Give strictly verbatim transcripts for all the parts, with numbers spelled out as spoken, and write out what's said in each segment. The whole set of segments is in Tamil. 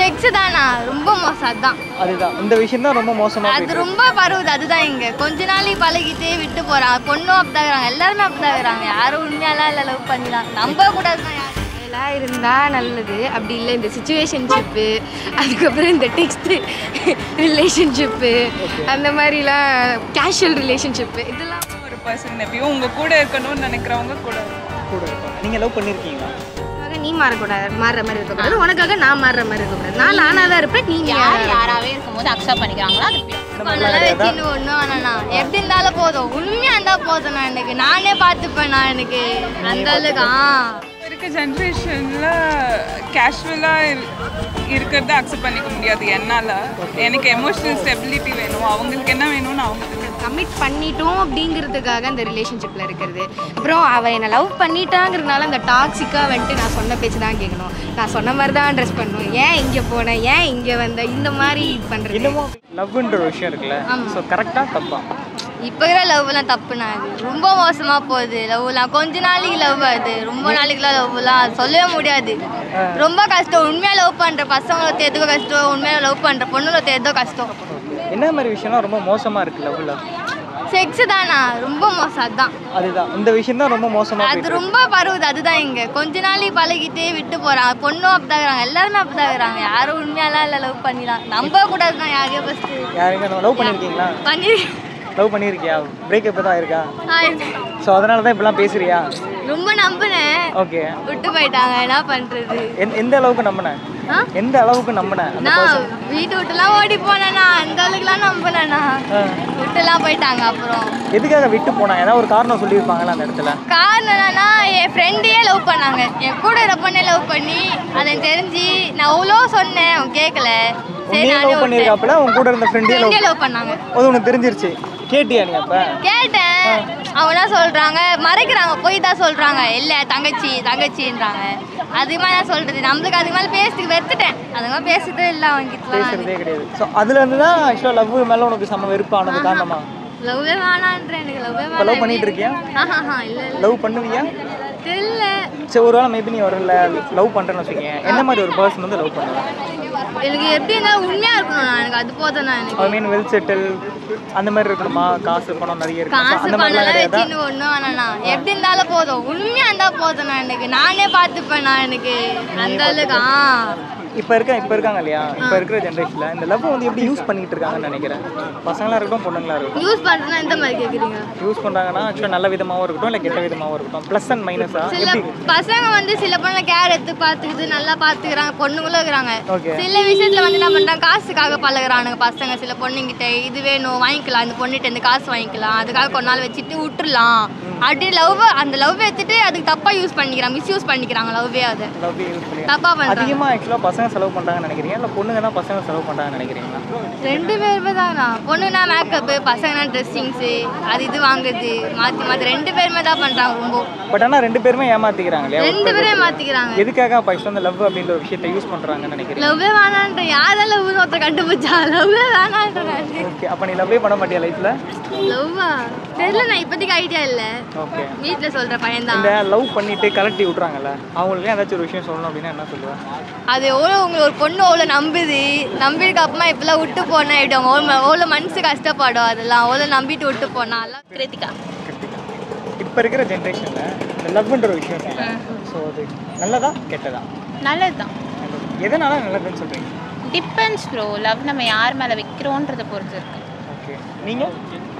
செக்ஸ் தானா ரொம்ப மோசம். அதுதான் அதுதான் இந்த விஷயம் தான் ரொம்ப மோசமா அது ரொம்ப பரவுது. அதுதான் இங்க கொஞ்ச நாளைக்கு பழகிட்டே விட்டு போறாங்க. பொண்ணும் அப்படிதான் எல்லாருமே அப்படிதான். யாரும் உண்மையாலாம் இல்லை லவ் பண்ணலாம் நம்ப கூடாதுதான். எல்லாம் இருந்தால் நல்லது. அப்படி இல்லை இந்த சிச்சுவேஷன்ஷிப்பு, அதுக்கப்புறம் இந்த டெக்ஸ்ட் ரிலேஷன்ஷிப்பு, அந்த மாதிரிலாம் கேஷுவல் ரிலேஷன்ஷிப்பு, இதெல்லாம் ஒரு பர்சன் எப்பயும் உங்கள் கூட இருக்கணும்னு நினைக்கிறவங்க கூட கூட இருப்பாங்க. நீங்கள் லவ் பண்ணியிருக்கீங்களா? நீ மாறக்கூடாது, மாறுற மாதிரி இருக்கக்கூடாது. உனக்காக நான் மாறுற மாதிரி இருக்கக்கூடாது. நான் நானாக தான் இருப்பேன். நீங்கள் யார் யாராகவே இருக்கும்போது அக்செப்ட் பண்ணிக்கிறாங்களோ அது வச்சுன்னு ஒன்றும் வேணாண்ணா. எப்படி இருந்தாலும் போதும். உண்மையாக இருந்தால் போதும். நான் எனக்கு நானே பார்த்துப்பேன். நான் எனக்கு அந்த அளவுக்கு ஆ இருக்க ஜென்ரேஷனில் கேஷுவலாக இருக்கிறத அக்செப்ட் பண்ணிக்க முடியாது என்னால். எனக்கு எமோஷனல் ஸ்டெபிலிட்டி வேணும். அவங்களுக்கு என்ன வேணும்னு அவங்களுக்கு கமிட் பண்ணிட்டோம் அப்படிங்கிறதுக்காக அந்த ரிலேஷன்ஷிப்பில் இருக்கிறது. அப்புறம் அவள் என்னை லவ் பண்ணிட்டாங்கிறதுனால அந்த டாக்ஸிக்காக வந்துட்டு நான் சொன்ன பேச்சு தான் கேட்கணும், நான் சொன்ன மாதிரி தான் ட்ரெஸ் பண்ணணும், ஏன் இங்கே போனேன், ஏன் இங்கே வந்த, இந்த மாதிரி பண்ணுறது. இன்னமும் லவ்ன்ற ஒரு விஷயம் இருக்குல்ல, ஸோ கரெக்டாக தப்பா? இப்போ இருக்கிற லவ்லாம் தப்புண்ணா. அது ரொம்ப மோசமாக போகுது லவ்லாம். கொஞ்ச நாளைக்கு லவ், அது ரொம்ப நாளைக்குலாம் லவ்லாம் சொல்லவே முடியாது. ரொம்ப கஷ்டம். உண்மையாக லவ் பண்ணுற பசங்களை தேர்தோ கஷ்டம், உண்மையாக லவ் பண்ணுற பொண்ணுங்களை தேர்தோ கஷ்டம். என்ன மாதிரி விஷயம்லாம் ரொம்ப மோசமாக இருக்குது லவ்வில்? செக்ஸ் தானா ரொம்ப மோசம். அதுதான் அதுதான் இந்த விஷயம் தான் ரொம்ப மோசமாக அது ரொம்ப பரவுது. அதுதான் இங்கே கொஞ்ச நாளைக்கு பழகிட்டே விட்டு போகிறாங்க. பொண்ணும் அப்படிதான் எல்லாருமே அப்படிதான். யாரும் உண்மையாலாம் இல்லை லவ் பண்ணிடலாம் நம்ப கூடாதுதான். யாரையோ ஃபஸ்ட்டு யாருங்க லவ் பண்ணியிருக்கீங்களா? பண்ணி லவ் பண்ணியிருக்கியா? பிரேக்கப் தான் இருக்கா? ஸோ அதனால தான் இப்படிலாம் பேசுறியா? ரொம்ப நம்பினேன். ஓகே, விட்டு போயிட்டாங்க. என்ன பண்ணுறது? எந்த அளவுக்கு நம்பினேன்? எந்த அளவுக்கு நம்பினேன்? நான் வீட்டு விட்டுலாம் ஓடி போனேண்ணா. அந்த அளவுக்குலாம் நம்பினேண்ணா. விட்டுலாம் போயிட்டாங்க. அப்புறம் எதுக்காக விட்டு போனாங்க? ஏதாவது ஒரு காரணம் சொல்லியிருப்பாங்களா அந்த இடத்துல? காரணம் என்னன்னா, என் ஃப்ரெண்டையே லவ் பண்ணாங்க. என் கூட இருக்கிற பொண்ணே லவ் பண்ணி அதை தெரிஞ்சு நான் அவ்வளோ சொன்னேன், அவன் கேட்கல. சரி நானே லவ் பண்ணியிருக்காப்புல உன் கூட இருந்த ஃப்ரெண்டே லவ் பண்ணாங்க. அது உனக்கு தெரிஞ்சிருச்சு. கேட்டியா நீ? அப்ப கேட்டேன். அவங்க என்ன சொல்றாங்க, மறைக்கிறாங்க, போய் தான் சொல்றாங்க. இல்ல தங்கச்சி தங்கச்சின்றாங்க. அதுக்கு மேலே நான் சொல்றது நம்மளுக்கு அதுக்கு மேலே பேசுறதுக்கு வெறுத்துட்டேன். அதுக்கு மேலே பேசுறதே இல்லை. அவங்க பேசுறதே கிடையாது. ஸோ அதுல இருந்து தான் ஆக்சுவலாக லவ் மேலே உனக்கு செம்ம வெறுப்பானது காரணமா? லவ்வே வேணான்றேன். எனக்கு லவ்வே இப்போ லவ் பண்ணிட்டு இருக்கியா? ஆஹா இல்லை. லவ் பண்ணுவியா? தெரியல. சரி, ஒரு வேளை மேபி நீ ஒரு லவ் பண்ணுறேன்னு வச்சுக்கேன், என்ன மாதிரி ஒரு பர்சன் வந்து லவ் பண்ணுவேன்? எனக்கு எப்படி இருந்தாலும் உண்மையாக இருக்கணும். எனக்கு அது போதும். நான் எனக்கு ஐ மீன் வெல் செட்டில் அந்த மாதிரி இருக்கணுமா? காசு பணம் நிறைய இருக்கு காசு பணம் வச்சுன்னு ஒன்றும் வேணாண்ணா. எப்படி இருந்தாலும் போதும். உண்மையாக இருந்தால் போதும். நான் எனக்கு நானே பார்த்துப்பேன். நான் எனக்கு அந்த அளவுக்கு ஆ இப்போ இருக்க இப்போ இருக்காங்க இல்லையா, இப்போ இருக்கிற ஜென்ரேஷனில் இந்த லவ் வந்து எப்படி யூஸ் பண்ணிட்டு இருக்காங்கன்னு நினைக்கிறேன். பசங்களாக இருக்கட்டும் பொண்ணுங்களா இருக்கட்டும். யூஸ் பண்ணுறதுனா எந்த மாதிரி கேட்குறீங்க? யூஸ் பண்ணுறாங்கன்னா ஆக்சுவலாக நல்ல விதமாகவும் இருக்கட்டும், இல்லை கெட்ட விதமாகவும் இருக்கட்டும், ப்ளஸ் அண்ட் மைனஸாக சில எப்படி? பசங்க வந்து சில பொண்ணு கேர் எடுத்து பார்த்துக்கிது நல்லா பார்த்துக்கிறாங்க. பொண்ணுங்களும் இருக்கிறாங்க. ஓகே. சில விஷயத்தில் வந்து என்ன பண்ணுறாங்க, காசுக்காக பழகுறானுங்க பசங்க. சில பொண்ணுங்கிட்ட இது வேணும் வாங்கிக்கலாம், இந்த பொண்ணுகிட்ட இருந்து காசு வாங்கிக்கலாம், அதுக்காக கொஞ்ச நாள் வச்சுட்டு விட்டுடலாம். அப்படி லவ் அந்த லவ் எடுத்துட்டு அதுக்கு தப்பாக யூஸ் பண்ணிக்கிறாங்க, மிஸ்யூஸ் பண்ணிக்கிறாங்க லவ்வே. அதை லவ்வே யூஸ் பண்ணி தப்பாக பண்ணுறாங்க. அதிகமாக ஆக்சுவலாக பசங்க செலவு பண்ணுறாங்கன்னு நினைக்கிறீங்க, இல்லை பொண்ணுங்க தான் பசங்க செலவு பண்ணுறாங்கன்னு நினைக்கிறீங்களா? ரெண்டு பேருமே தானா. பொண்ணுனா மேக்கப்பு, பசங்கன்னா ட்ரெஸ்ஸிங்ஸு, அது இது வாங்குறது மாற்றி மாற்றி ரெண்டு பேருமே தான் பண்ணுறாங்க ரொம்ப. பட் ஆனால் ரெண்டு பேருமே ஏமாத்திக்கிறாங்க இல்லையா? ரெண்டு பேருமே மாற்றிக்கிறாங்க. எதுக்காக அப்போ ஆக்சுவலாக அந்த லவ் அப்படின்ற ஒரு விஷயத்தை யூஸ் பண்ணுறாங்கன்னு நினைக்கிறீங்க? லவ்வே வேணான்ற யாரெல்லாம் லவ் ஒருத்தர் கண்டுபிடிச்சா லவ்வே வேணான்ற. ஓகே, அப்போ நீ லவ்வே பண்ண மாட்டியா லைஃப்பில்? லவ்வா தெரியல. நான் இப்போதைக்கு ஐடியா இல்லை. ஓகே. வீட்டில் சொல்கிற பையன் தான். இந்த லவ் பண்ணிட்டு கலட்டி விட்றாங்கல்ல, அவங்களுக்கு ஏதாச்சும் ஒரு விஷயம் சொல்லணும் அப்படின்னா என்ன சொல்லுவேன்? அது எவ்வளோ உங்களுக்கு ஒரு பொண்ணு அவ்வளோ நம்புது, நம்பிருக்கு அப்புறமா இப்பெல்லாம் விட்டு போனால் எப்படி அவங்க அவ்வளோ அவ்வளோ மனசு கஷ்டப்படும். அதெல்லாம் அவ்வளோ நம்பிட்டு விட்டு போனால். கிருத்திகா இப்போ இருக்கிற ஜென்ரேஷனில் இந்த லவ்ன்ற ஒரு விஷயம் இருக்குல்ல, ஸோ அது நல்லதா கெட்டதா? நல்லது தான். எதனால நல்லதுன்னு சொல்கிறீங்க? Depends bro. லவ் நம்ம யார் மேலே வைக்கிறோன்றதை பொறுத்து இருக்கு. ஓகே, நீங்கள்?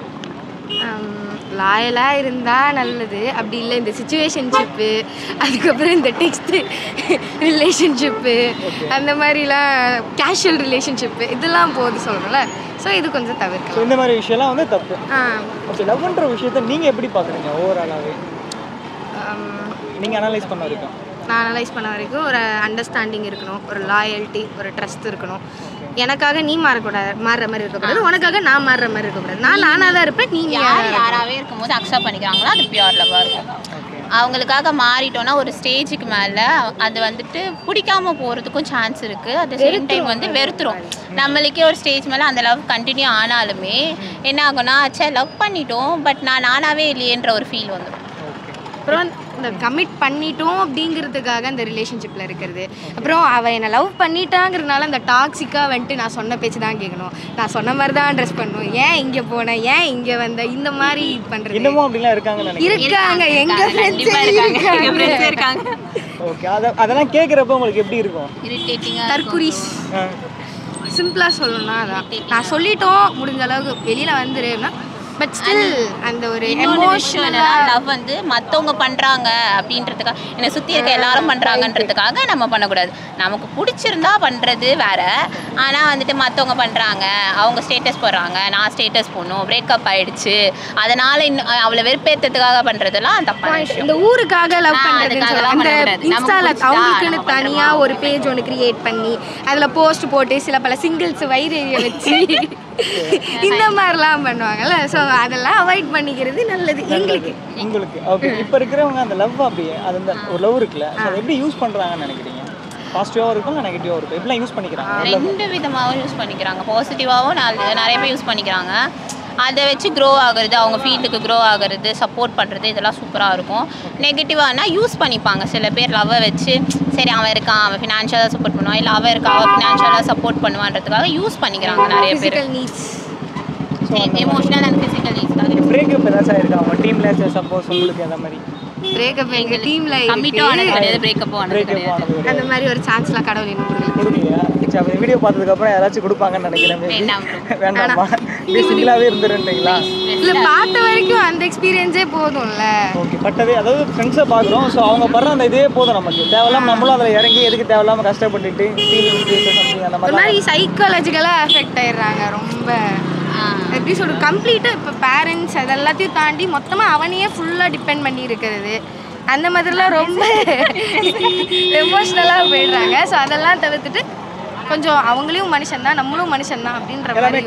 லாயலாக இருந்தால் நல்லது. அப்படி இல்லை இந்த சிச்சுவேஷன்ஷிப்பு, அதுக்கப்புறம் இந்த டெக்ஸ்ட் ரிலேஷன்ஷிப்பு, அந்த மாதிரிலாம் கேஷுவல் ரிலேஷன்ஷிப்பு, இதெல்லாம் போகுது சொல்கிறோம்ல. ஸோ இது கொஞ்சம் தவிர்க்கலாம். ஸோ இந்த மாதிரி விஷயம்லாம் வந்து தப்பு. ஆ ஓகே, லவ்ன்ற விஷயத்தை நீங்கள் எப்படி பார்க்குறீங்க ஓவராலாகவே? நீங்கள் அனலைஸ் பண்ண வரைக்கும் நான் அனலைஸ் பண்ண வரைக்கும் ஒரு அண்டர்ஸ்டாண்டிங் இருக்கணும், ஒரு லாயல்ட்டி, ஒரு ட்ரஸ்ட் இருக்கணும். எனக்காக நீ மாறக்கூடாது, மாறுற மாதிரி இருக்கக்கூடாது. உனக்காக நான் மாறுற மாதிரி இருக்கக்கூடாது. நான் நானாக தான் இருப்பேன். நீ யார் யாராகவே இருக்கும்போது அக்செப்ட் பண்ணிக்கிறாங்களோ அது பியூர் லவ்வாக இருக்கும். அவங்களுக்காக மாறிட்டோன்னா ஒரு ஸ்டேஜுக்கு மேலே அது வந்துட்டு பிடிக்காம போகிறதுக்கும் சான்ஸ் இருக்குது. அட் த சேம் டைம் வந்து வெறுத்துரும். நம்மளுக்கே ஒரு ஸ்டேஜ் மேலே அந்த லவ் கண்டினியூ ஆனாலுமே என்ன ஆகும்னா, ஆச்சா லவ் பண்ணிட்டோம் பட் நான் நானாகவே இல்லையேன்ற ஒரு ஃபீல் வந்துடும். அப்புறம் இந்த கமிட் பண்ணிட்டோம் அப்படிங்கிறதுக்காக அந்த ரிலேஷன்ஷிப்பில் இருக்கிறது. அப்புறம் அவள் என்னை லவ் பண்ணிட்டாங்கிறதுனால அந்த டாக்ஸிக்காக வந்துட்டு நான் சொன்ன பேச்சு தான் கேட்கணும், நான் சொன்ன மாதிரி தான் ட்ரெஸ் பண்ணணும், ஏன் இங்கே போனேன், ஏன் இங்கே வந்த, இந்த மாதிரி பண்ணுறது இன்னமும் அப்படிலாம் இருக்காங்க இருக்காங்க. எங்கள் ஃப்ரெண்ட்ஸே இருக்காங்க இருக்காங்க ஓகே. அதை அதெல்லாம் கேட்குறப்ப உங்களுக்கு எப்படி இருக்கும்? இரிட்டேட்டிங்காக தற்குறிஸ் சிம்பிளாக சொல்லணும்னா அதான் நான் சொல்லிட்டோம் முடிஞ்ச அளவுக்கு வெளியில் வந்துருன்னா பட் ஸ்டில் அந்த ஒரு எமோஷனலாக லவ் வந்து மற்றவங்க பண்ணுறாங்க அப்படின்றதுக்காக என்னை சுற்றி இருக்க எல்லாரும் பண்ணுறாங்கன்றதுக்காக நம்ம பண்ணக்கூடாது. நமக்கு பிடிச்சிருந்தா பண்ணுறது வேற. ஆனால் வந்துட்டு மற்றவங்க பண்ணுறாங்க, அவங்க ஸ்டேட்டஸ் போடுறாங்க, நான் ஸ்டேட்டஸ் போடணும், பிரேக்கப் ஆகிடுச்சு, அதனால் இன்னும் அவளை வெறுப்பேற்றதுக்காக பண்ணுறதுலாம் தப்பான விஷயம். இந்த ஊருக்காக லவ் பண்ணுறதுன்னு அந்த இன்ஸ்டாவில் அவங்களுக்குன்னு தனியாக ஒரு பேஜ் ஒன்று கிரியேட் பண்ணி அதில் போஸ்ட் போட்டு சில பல சிங்கிள்ஸ் வயிறு எரிய வச்சு இந்த மாதிரிலாம் பண்ணுவாங்கல்ல. ஸோ அதெல்லாம் அவாய்ட் பண்ணிக்கிறது நல்லது எங்களுக்கு உங்களுக்கு. ஓகே. இப்போ இருக்கிறவங்க அந்த லவ் அப்படியே அது அந்த ஒரு லவ் இருக்குல்ல, அதை எப்படி யூஸ் பண்ணுறாங்கன்னு நினைக்கிறீங்க? பாசிட்டிவாகவும் இருக்கும் இல்லை நெகட்டிவாகவும் இருக்கும், எப்படிலாம் யூஸ் பண்ணிக்கிறாங்க? ரெண்டு விதமாகவும் யூஸ் பண்ணிக்கிறாங்க. பாசிட்டிவாகவும் நிறைய பேர் யூஸ் பண்ணிக்கிறாங்க. அதை வச்சு க்ரோ ஆகுறது, அவங்க ஃபீல்டுக்கு க்ரோ ஆகுறது, சப்போர்ட் பண்ணுறது, இதெல்லாம் சூப்பராக இருக்கும். நெகட்டிவானா யூஸ் பண்ணிப்பாங்க சில பேர் லவ்வை வச்சு. சரி அவன் இருக்கான், அவன் ஃபினான்ஷியலாக சப்போர்ட் பண்ணுவான், இல்லை அவன் இருக்கா அவன் ஃபினான்ஷியலாக சப்போர்ட் பண்ணுவான்றதுக்காக யூஸ் பண்ணிக்கிறாங்க நிறைய பேர். நீட்ஸ் எமோஷனல் அண்ட் ஃபிசிக்கல் நீட்ஸ்க்காக. பிரேக்கப் ஏதாச்சும் இருக்கா அவங்க டீமில்? சப்போஸ் உங்களுக்கு அந்த மாதிரி பிரேக்கப் எங்கள் டீமில் கமிட்டும் ஆனது கிடையாது, பிரேக்கப்பும் ஆனது கிடையாது. அந்த மாதிரி ஒரு சான்ஸ்லாம் கடவுள் இன்னும் கொடுக்கல. கொடுக்கலையா? சரி, வீடியோ பார்த்ததுக்கப்புறம் யாராச்சும் கொடுப்பாங்கன்னு நினைக்கிறேன். வேண்டாம் வேண்டாமா? சிங்கிளாகவே இருந்துருன்றீங்களா? இல்லை பார்த்த வரைக்கும் அந்த எக்ஸ்பீரியன்ஸே போதும்ல. ஓகே. பட்டதே அதாவது ஃப்ரெண்ட்ஸை பார்க்குறோம். ஸோ அவங்க படுற அந்த இதே போதும் நமக்கு. தேவையில்லாமல் நம்மளும் அதில் இறங்கி எதுக்கு தேவையில்லாமல் கஷ்டப்பட்டுட்டு ஃபீலிங்ஸ் அந்த ஒரு மாதிரி மாதிரி சைக்காலஜிக்கலாக அஃபெக்ட் ஆயிடுறாங்க ரொம்ப. எப்படி சொல்கிறது, கம்ப்ளீட்டாக இப்போ பேரண்ட்ஸ் அதெல்லாத்தையும் தாண்டி மொத்தமாக அவனையே ஃபுல்லாக டிபெண்ட் பண்ணி இருக்கிறது, அந்த மாதிரிலாம் ரொம்ப எமோஷ்னலாக போயிடுறாங்க. ஸோ அதெல்லாம் தவிர்த்துட்டு கொஞ்சம் அவங்களையும் மனுஷன் தான் நம்மளும் மனுஷன் தான் அப்படின்ற மாதிரி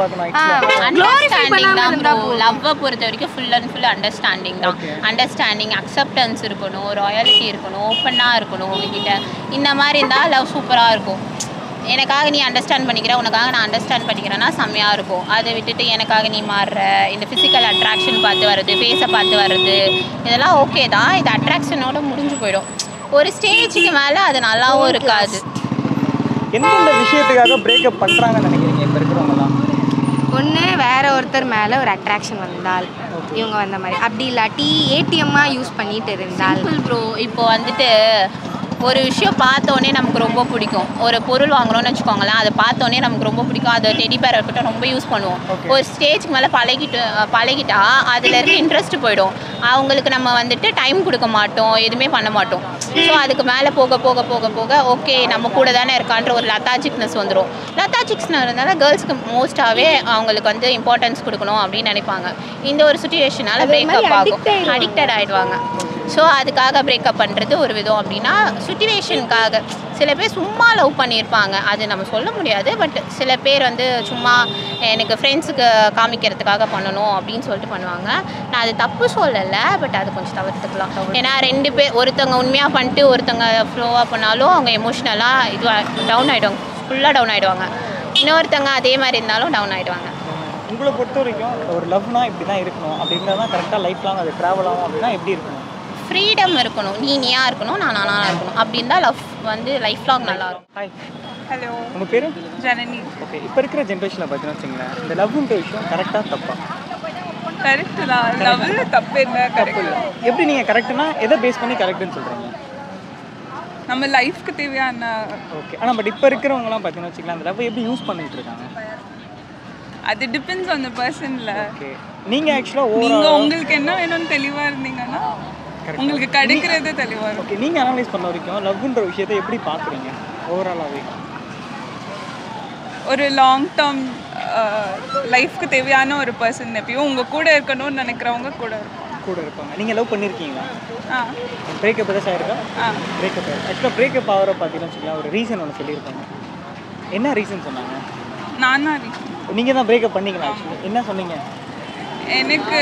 லவ்வை பொறுத்த வரைக்கும் ஃபுல் அண்ட் ஃபுல் அண்டர்ஸ்டாண்டிங் தான். அண்டர்ஸ்டாண்டிங், அக்செப்டன்ஸ் இருக்கணும், ராயலிட்டி இருக்கணும், ஓப்பனாக இருக்கணும் உங்ககிட்ட. இந்த மாதிரி இருந்தால் லவ் சூப்பராக இருக்கும். எனக்காக நீ அண்டர்ஸ்டாண்ட் பண்ணிக்கிற, உனக்காக நான் அண்டர்ஸ்டாண்ட் பண்ணிக்கிறேன்னா செம்மையாக இருக்கும். அதை விட்டுட்டு எனக்காக நீ மாறுற, இந்த ஃபிசிக்கல் அட்ராக்ஷன் பார்த்து வர்றது, ஃபேஸை பார்த்து வர்றது, இதெல்லாம் ஓகே தான். இது அட்ராக்ஷனோட முடிஞ்சு போயிடும். ஒரு ஸ்டேஜுக்கு மேலே அது நல்லாவும் இருக்காது. எந்தெந்த விஷயத்துக்காக பிரேக்கப் பண்ணுறாங்கன்னு நினைக்கிறீங்க இப்போ இருக்கிறவங்கலாம்? ஒன்று வேற ஒருத்தர் மேலே ஒரு அட்ராக்ஷன் வந்தால் இவங்க வந்த மாதிரி, அப்படி இல்லாட்டி ஏடிஎம்மாக யூஸ் பண்ணிட்டு இருந்தால். ப்ரோ இப்போ வந்துட்டு ஒரு விஷயம் பார்த்தோன்னே நமக்கு ரொம்ப பிடிக்கும். ஒரு பொருள் வாங்குறோம்னு வச்சுக்கோங்களேன், அதை பார்த்தோன்னே நமக்கு ரொம்ப பிடிக்கும். அதை டெடி பேர் இருக்கட்டும் ரொம்ப யூஸ் பண்ணுவோம். ஒரு ஸ்டேஜ்க்கு மேலே பழகிட்டு பழகிட்டா அதில் இருக்க இன்ட்ரெஸ்ட் போயிடும். அவங்களுக்கு நம்ம வந்துட்டு டைம் கொடுக்க மாட்டோம், எதுவுமே பண்ண மாட்டோம். ஸோ அதுக்கு மேலே போக போக போக போக ஓகே நம்ம கூட தானே இருக்கான்ற ஒரு லத்தாஜிக்னஸ் வந்துடும். லத்தாஜிக்ஸ்னு இருந்தாலும் கேர்ள்ஸ்க்கு மோஸ்ட்டாகவே அவங்களுக்கு வந்து இம்பார்ட்டன்ஸ் கொடுக்கணும் அப்படின்னு நினைப்பாங்க. இந்த ஒரு சுச்சுவேஷனால் பிரேக்கப் ஆகும், அடிக்டட் ஆகிடுவாங்க. ஸோ அதுக்காக பிரேக்கப் பண்ணுறது ஒரு விதம். அப்படின்னா சுச்சுவேஷனுக்காக சில பேர் சும்மா லவ் பண்ணியிருப்பாங்க, அது நம்ம சொல்ல முடியாது. பட் சில பேர் வந்து சும்மா எனக்கு ஃப்ரெண்ட்ஸுக்கு காமிக்கிறதுக்காக பண்ணணும் அப்படின்னு சொல்லிட்டு பண்ணுவாங்க. நான் அது தப்பு சொல்லலை, பட் அது கொஞ்சம் தவிர்த்துக்கலாம். ஏன்னா ரெண்டு பேர் ஒருத்தவங்க உண்மையாக பண்ணிட்டு ஒருத்தவங்க ஃப்ளோவாக பண்ணாலும் அவங்க எமோஷ்னலாக இது டவுன் ஆகிடுவாங்க, ஃபுல்லாக டவுன் ஆகிடுவாங்க. இன்னொருத்தவங்க அதே மாதிரி இருந்தாலும் டவுன் ஆகிடுவாங்க. உங்களை பொறுத்த வரைக்கும் ஒரு லவ்னா இப்படி தான் இருக்கணும் அப்படின்னா தான் கரெக்டாக லைஃப் லாங் அது ட்ராவல் ஆகும் அப்படின்னா எப்படி இருக்கணும்? ஃப்ரீடம் இருக்கணும், நீ நீயா இருக்கணும், நான் நானாக இருக்கணும். அப்படின்னு தான் லவ் வந்து லைஃப் லாங் நல்லா இருக்கும். ஹாய், ஹலோ, உங்கள் பேர்? ஜனனி. ஓகே. இப்போ இருக்கிற ஜென்ரேஷனில் பார்த்தீங்கன்னா வச்சுங்களேன், இந்த லவ்ன்ற விஷயம் கரெக்டாக தப்பா? கரெக்டு தான். லவ்ல தப்பு என்ன? தப்பு இல்லை. எப்படி நீங்கள் கரெக்டுனா எதை பேஸ் பண்ணி கரெக்டுன்னு சொல்கிறீங்க? நம்ம லைஃப்க்கு தேவையான. ஓகே. ஆனால் பட் இப்போ இருக்கிறவங்கலாம் பார்த்தீங்கன்னா வச்சுக்கலாம், அந்த லவ் எப்படி யூஸ் பண்ணிட்டு இருக்காங்க? அது டிபெண்ட்ஸ் ஆன் த பர்சன்ல. ஓகே. நீங்கள் ஆக்சுவலாக நீங்க உங்களுக்கு என்ன வேணும்னு தெளிவா இருந்தீங்கன்னா உங்களுக்கு கிடைக்கிறது தெளிவா இருக்கும். ஓகே. நீங்கள் அனலைஸ் பண்ண வரைக்கும் லவ்ன்ற விஷயத்தை எப்படி பார்க்குறீங்க ஓவராலாகவே? ஒரு லாங் டேர்ம் லைஃப்க்கு தேவையான ஒரு பர்சன் எப்பயும் உங்கள் கூட இருக்கணும்னு நினைக்கிறவங்க கூட இருப்பாங்க கூட இருப்பாங்க. நீங்கள் லவ் பண்ணியிருக்கீங்களா? ஆ பிரேக்கப் ஏதாச்சும் ஆயிருக்கா? ஆ பிரேக்கப் ஆயிருக்கு. ஆக்சுவலாக பிரேக்கப் ஆகிற பார்த்தீங்கன்னா வச்சுக்கலாம், ஒரு ரீசன் ஒன்று சொல்லியிருப்பாங்க. என்ன ரீசன் சொன்னாங்க? நான் தான் ரீசன். நீங்கள் தான் பிரேக்கப் பண்ணீங்களா? ஆக்சுவலி என்ன சொன்னீங்க? எனக்கு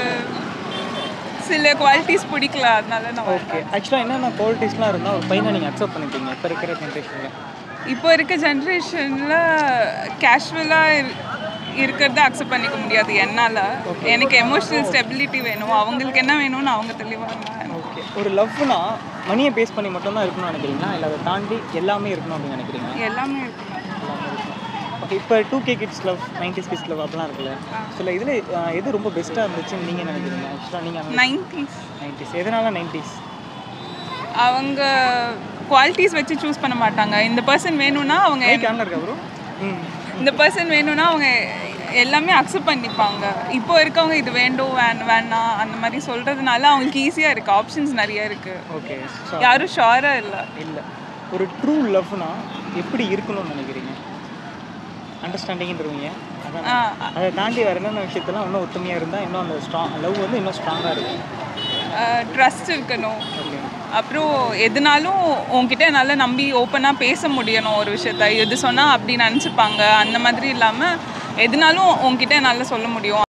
சில குவாலிட்டிஸ் பிடிக்கல, அதனால நான் ஓகே. ஆக்சுவலாக என்னென்ன குவாலிட்டிஸ்லாம் இருந்தால் ஒரு பையனை நீங்கள் அக்செப்ட் பண்ணிப்பீங்க இப்போ இருக்கிற ஜென்ரேஷனில்? இப்போ இருக்க ஜென்ரேஷனில் கேஷுவலாக இருக்கிறத அக்செப்ட் பண்ணிக்க முடியாது என்னால். எனக்கு எமோஷனல் ஸ்டெபிலிட்டி வேணும், அவங்களுக்கு என்ன வேணும்னு அவங்க தெளிவாக. ஓகே. ஓகே, ஒரு லவ்னா மணியை பேஸ் பண்ணி மட்டும்தான் இருக்கணும்னு நினைக்கிறீங்களா, இல்லை அதை தாண்டி எல்லாமே இருக்கணும் அப்படின்னு நினைக்கிறீங்களா? எல்லாமே இருக்கணும். எல்லாமே இருக்கணும். ஓகே, இப்போ two K kids love, nineties kids love அப்படிலாம் இருக்குல்ல, சில இதில் எது ரொம்ப பெஸ்ட்டாக இருந்துச்சுன்னு நீங்கள் நினைக்கிறீங்க? ஆக்சுவலாக நீங்கள் நைன்டிஸ் நைன்டிஸ் எதனால நைன்டிஸ்? அவங்க குவாலிட்டிஸ் வச்சு சூஸ் பண்ண மாட்டாங்க. இந்த பர்சன் வேணும்னா அவங்க கேமரா இருக்கா ப்ரோ? ம் இந்த பர்சன் வேணும்னா அவங்க எல்லாமே அக்செப்ட் பண்ணிப்பாங்க. இப்போ இருக்கவங்க இது வேண்டும் வேண் வேணாம் அந்த மாதிரி சொல்கிறதுனால அவங்களுக்கு ஈஸியாக இருக்குது, ஆப்ஷன்ஸ் நிறைய இருக்குது. ஓகே, யாரும் ஷோராக இல்லை. இல்லை, ஒரு ட்ரூ லவ்னா எப்படி இருக்கணும்னு நினைக்கிறீங்க? அண்டர்ஸ்டாண்டிங்ன்றவங்க அதான், அதை தாண்டி வேறு என்னென்ன விஷயத்தெல்லாம் இன்னும் ஒத்துமையாக இருந்தால் இன்னும் அந்த ஸ்ட்ராங் லவ் வந்து இன்னும் ஸ்ட்ராங்காக இருக்கும். ட்ரஸ்ட் இருக்கணும். ஓகே, அப்புறம் எதுனாலும் உங்ககிட்ட நல்லா நம்பி ஓப்பனாக பேச முடியணும். ஒரு விஷயத்த எது சொன்னால் அப்படி நினச்சிப்பாங்க அந்த மாதிரி இல்லாமல் எதுனாலும் உங்ககிட்ட நல்லா சொல்ல முடியும்.